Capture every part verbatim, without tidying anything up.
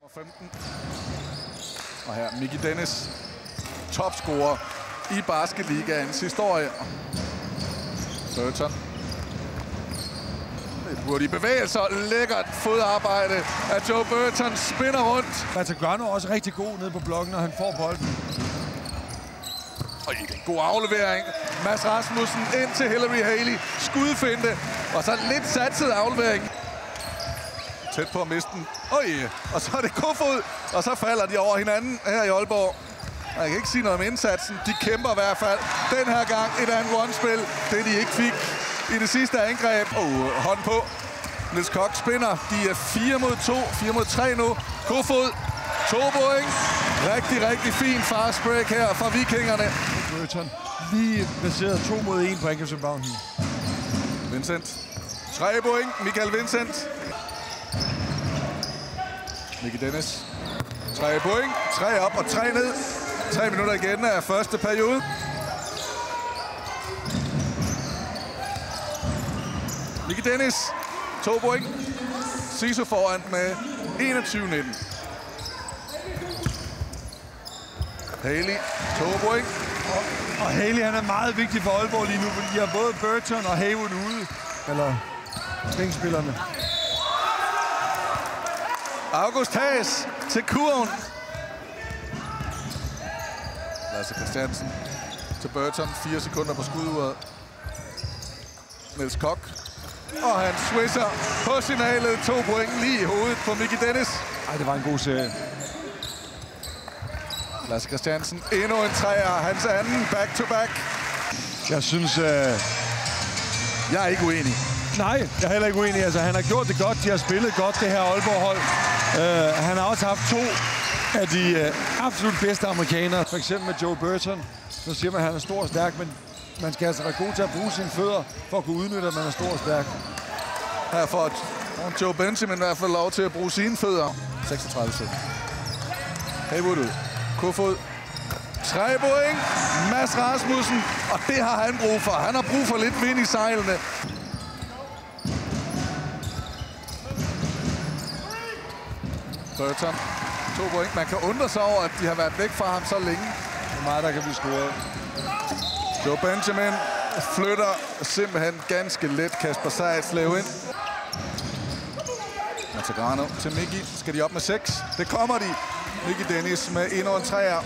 femten. Og her Mickey Dennis, topscorer i basketligaens historie. Burton. Et hurtigt bevægelser, lækkert fodarbejde af Joe Burton, spinner rundt. Matagrano er også rigtig god nede på blokken, når han får bolden. Og det er en god aflevering. Mads Rasmussen ind til Hillary Haley. Skudfinte. Og så lidt satset aflevering. Tæt på at miste den. Oj, og så er det Kofod. Og så falder de over hinanden her i Aalborg. Jeg kan ikke sige noget om indsatsen. De kæmper i hvert fald. Den her gang et andet one-spil. Det de ikke fik i det sidste angreb. Oh, hånd på. Niels Koch spinder. De er fire mod to. fire mod tre nu. Kofod. To point. Rigtig, rigtig fin fast break her fra Vikingerne. Burton lige placeret to mod en på angrebsrebound. Vincent. Tre point. Michael Vincent. Mickey Dennis. Tre point. Tre op og tre ned. Tre minutter igen af første periode. Mickey Dennis. To point. Siso foran med enogtyve nitten. Haley. To point. Og, og Haley han er meget vigtig for Aalborg lige nu, fordi de har både Burton og Haywood ude. Eller bænkspillerne. August Haas til kurven. Lasse Christiansen til Burton. Fire sekunder på skuduret. Niels Koch. Og han swisher på signalet. To point lige i hovedet på Mickey Dennis. Ej, det var en god serie. Lasse Christiansen. Endnu en træer. Hans anden back-to-back. Jeg synes... Øh... Jeg er ikke uenig. Nej, jeg er heller ikke uenig. Altså, han har gjort det godt. De har spillet godt, det her Aalborg-hold. Uh, han har også haft to af de uh, absolut bedste amerikanere. For eksempel med Joe Burton. Så siger man, at han er stor og stærk, men man skal altså være god til at bruge sine fødder for at kunne udnytte, at man er stor og stærk. Her får Joe Benjamin i hvert fald lov til at bruge sine fødder. seksogtredive sytten. Haywood ud. Kofod. Tre point. Mads Rasmussen. Og det har han brug for. Han har brug for lidt vind i sejlene. Burton. To point. Man kan undre sig over, at de har været væk fra ham så længe. Det er meget, der kan blive scoret. Joe Benjamin flytter simpelthen ganske let Kasper Sejerslev ind. Matagrano til Mickey. Skal de op med seks? Det kommer de. Mickey Dennis med endnu en træer.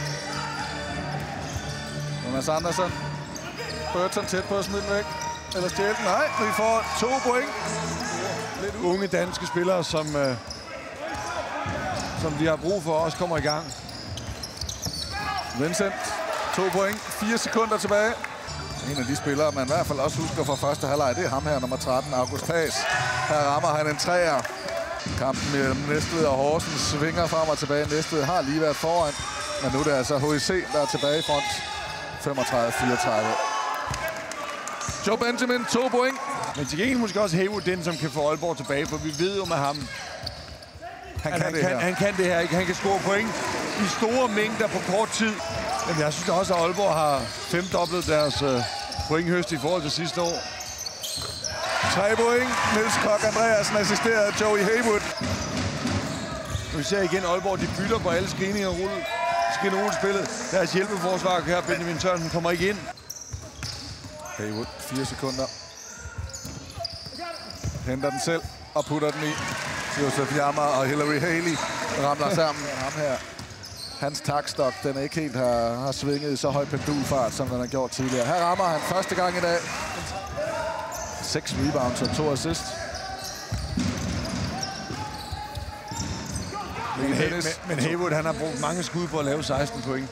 Jonas Andersen. Burton tæt på at smide den væk. Eller stjæle den. Nej, vi får to point. Lidt unge danske spillere, som, øh, som vi har brug for, også kommer i gang. Vincent. To point. Fire sekunder tilbage. En af de spillere, man i hvert fald også husker fra første halvleg, det er ham her, nummer tretten, August Haas. Her rammer han en træer. Kampen mellem Næstved og Horsens svinger frem og tilbage. Næstved har lige været foran, men nu er det altså H I C, der er tilbage i front. femogtredive fireogtredive. Joe Benjamin, to point. Men til gengæld måske også Haywood, den som kan få Aalborg tilbage, for vi ved jo med ham, Han at kan han det kan, her. han kan det her, ikke? Han kan score point i store mængder på kort tid. Men jeg synes også, at Aalborg har femdoblet deres øh, pointhøst i forhold til sidste år. Tre point. Niels Koch Andreasen assisteret af Joey Haywood. Vi ser igen Aalborg, de bytter på alle screeninger og rulle. Skinner spillet. Deres hjælpeforsvar her, Benjamin Sørensen, kommer ikke ind. Haywood, fire sekunder. Henter den selv og putter den i. Josef Jammer og Hillary Haley ramler sammen. Ham her. Hans takstok, den er ikke helt har, har svinget i så høj pendulfart, som den har gjort tidligere. Her rammer han første gang i dag. Seks rebounds og to assist. Men, hey, men, men Haywood, han har brugt mange skud på at lave seksten point.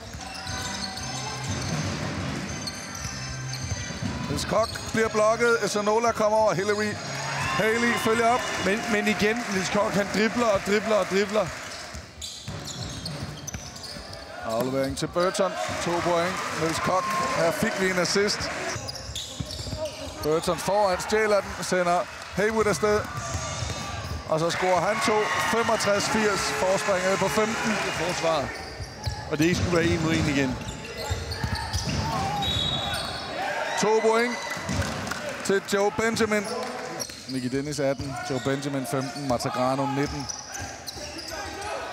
Niels Koch bliver blokket. Esanola kommer over. Hillary Haley følger op. Men, men igen, Niels Koch, han dribler og dribler og dribler. Aflevering til Burton. To point. Niels Koch. Her fik vi en assist. Burton foran, stjæler den, sender Haywood afsted. Og så scorer han to. femogtres firs. Forspringet på femten. Forsvaret. Og det ikke skulle være en mod en igen. To point til Joe Benjamin. Mickey Dennis atten, Joe Benjamin femten, Matagrano nitten.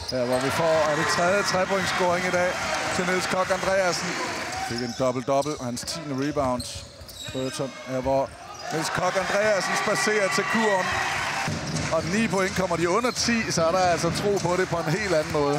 Ja, hvor vi får er det tredje trepointsscoring i dag til Niels Kok Andreasen. Fik en dobbelt-dobbelt, hans tiende rebound. Burton, ja, hvor Niels Kok Andreasen spacerer til kurven. Og ni point kommer de under ti, så er der altså tro på det på en helt anden måde.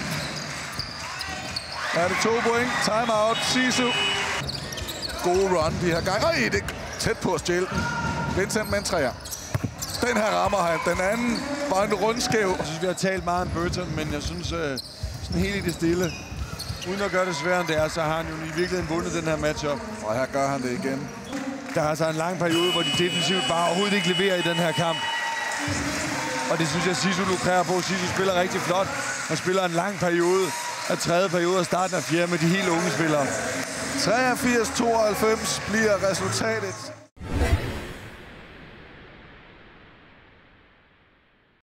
Er det to point? Timeout. Sisu. God run de her gang. Øj, det er tæt på at stjæle den. Vincent med en træer. Den her rammer han. Den anden var en rundskæv. Jeg synes, vi har talt meget om Burton, men jeg synes, øh, sådan helt i det stille, uden at gøre det sværere end det er, så har han jo i virkeligheden vundet den her matchup. Og her gør han det igen. Der er altså en lang periode, hvor de defensivt bare overhovedet ikke leverer i den her kamp. Og det synes jeg, Sisu lukrer på. Sisu spiller rigtig flot. Han spiller en lang periode af tredje periode og starten af fjerde med de helt unge spillere. treogfirs tooghalvfems bliver resultatet.